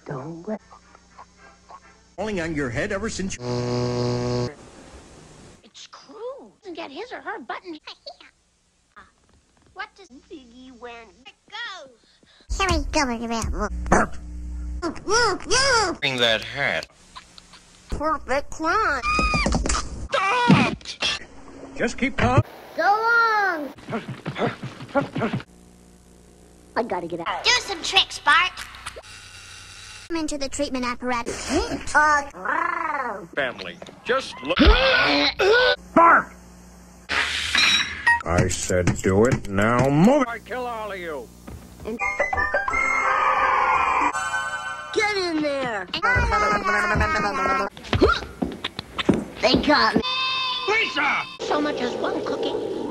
Don't let... Falling on your head ever since It's cruel. Doesn't get his or her button. What does Ziggy wear? It goes. Here we go. Bring that hat. Perfect climb. Stop! just keep calm. So long. I gotta get out. Do some tricks, Bart. I'm into the treatment apparatus. Family, just look. Bark! I said do it, now move it. I kill all of you. Get in there. They got me. Lisa! So much as one cookie.